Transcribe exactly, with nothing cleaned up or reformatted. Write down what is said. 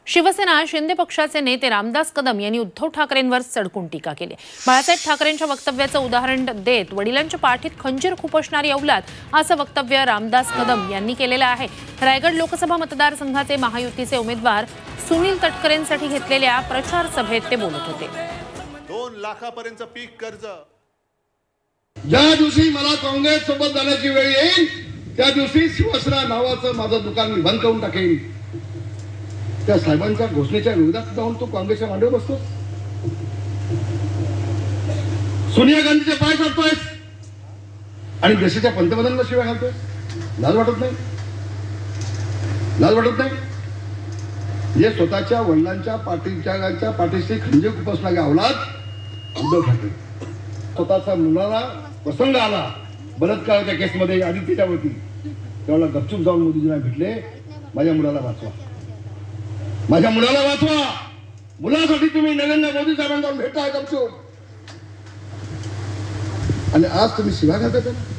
शिवसेना शिंदे पक्षाचे नेते रामदास कदम यांनी उद्धव ठाकरेंवर सडकून टीका केली। बाळासाहेब ठाकरेंच्या वक्तव्याचं उदाहरण देत वडिलांच्या पाठीत खंजीर खुपसणारी औलाद असं वक्तव्य रामदास कदम यांनी केलेलं आहे। रायगड लोकसभा मतदारसंघाचे महायुतीचे उमेदवार सुनील तटकरेंसाठी घेतलेल्या प्रचार सभेत ते बोलत होते। दोन लाखापर्यंत पीक कर्ज ज्या दिवशी मला काँग्रेस सोबत जाण्याची वेळ येईल त्या दिवशी शिवसेना नावाचं माझं दुकान मी बंद करून टाकेन। त्या साहेबांच्या घोषणेच्या विरोधात जाऊन तो काँग्रेसच्या मांडीवर बसतो। सोनिया गांधीचे पाय चालतोय आणि देशाच्या पंतप्रधानांना शिवाय घालतोय। लाज वाटत नाही? लाज वाटत नाही? जे स्वतःच्या वडिलांच्या पाठीच्या पाठीशी खंजीर खुपसणारी औलाद उद्धव ठाकरे स्वतःच्या मुलाला प्रसंग आला बलात्काराच्या केसमध्ये आदित्यच्यावरती, त्यावेळेला गपचूप जाऊन मोदीजींना भेटले, माझ्या मुलाला वाचवा, माझ्या मुलाला वाचवा। मुलासाठी तुम्ही नरेंद्र मोदी साहेबांना भेटा गपचूप, आणि आज तुम्ही शिवा घालता।